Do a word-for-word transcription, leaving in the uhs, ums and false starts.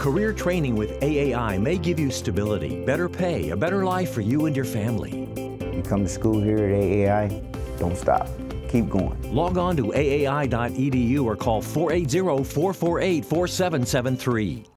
Career training with A A I may give you stability, better pay, a better life for you and your family. You come to school here at A A I, don't stop. Keep going. Log on to A A I dot E D U or call four eight zero, four four eight, four seven seven three.